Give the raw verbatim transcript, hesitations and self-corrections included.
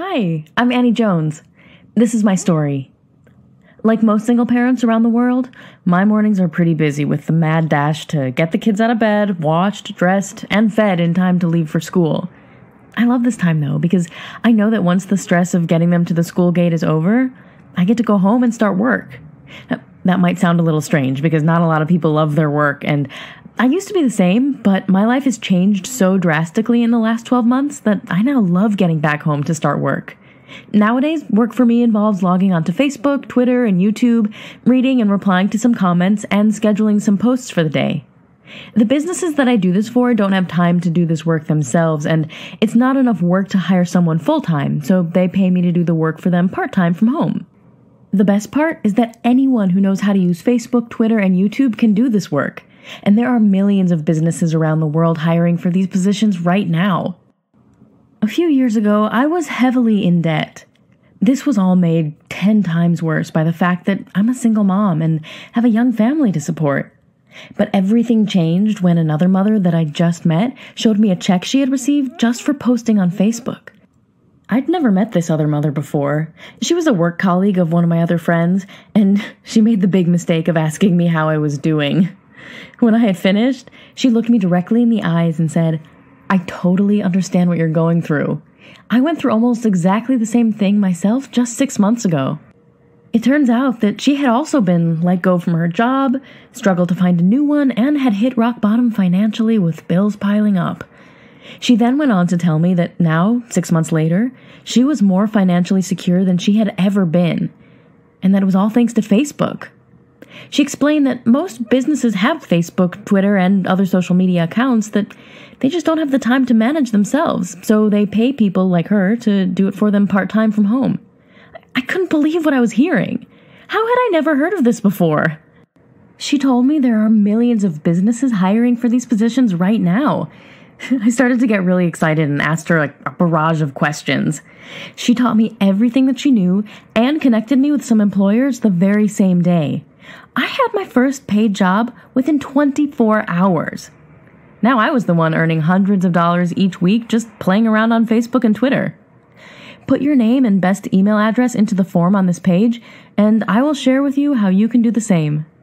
Hi, I'm Annie Jones. This is my story. Like most single parents around the world, my mornings are pretty busy with the mad dash to get the kids out of bed, washed, dressed, and fed in time to leave for school. I love this time though, because I know that once the stress of getting them to the school gate is over, I get to go home and start work. Now, that might sound a little strange because not a lot of people love their work, and I used to be the same, but my life has changed so drastically in the last twelve months that I now love getting back home to start work. Nowadays, work for me involves logging onto Facebook, Twitter, and YouTube, reading and replying to some comments, and scheduling some posts for the day. The businesses that I do this for don't have time to do this work themselves, and it's not enough work to hire someone full-time, so they pay me to do the work for them part-time from home. The best part is that anyone who knows how to use Facebook, Twitter, and YouTube can do this work. And there are millions of businesses around the world hiring for these positions right now. A few years ago, I was heavily in debt. This was all made ten times worse by the fact that I'm a single mom and have a young family to support. But everything changed when another mother that I just met showed me a check she had received just for posting on Facebook. I'd never met this other mother before. She was a work colleague of one of my other friends, and she made the big mistake of asking me how I was doing. When I had finished, she looked me directly in the eyes and said, "I totally understand what you're going through. I went through almost exactly the same thing myself just six months ago." It turns out that she had also been let go from her job, struggled to find a new one, and had hit rock bottom financially with bills piling up. She then went on to tell me that now, six months later, she was more financially secure than she had ever been, and that it was all thanks to Facebook. She explained that most businesses have Facebook, Twitter, and other social media accounts that they just don't have the time to manage themselves, so they pay people like her to do it for them part-time from home. I couldn't believe what I was hearing. How had I never heard of this before? She told me there are millions of businesses hiring for these positions right now. I started to get really excited and asked her like a barrage of questions. She taught me everything that she knew and connected me with some employers the very same day. I had my first paid job within twenty-four hours. Now I was the one earning hundreds of dollars each week just playing around on Facebook and Twitter. Put your name and best email address into the form on this page, and I will share with you how you can do the same.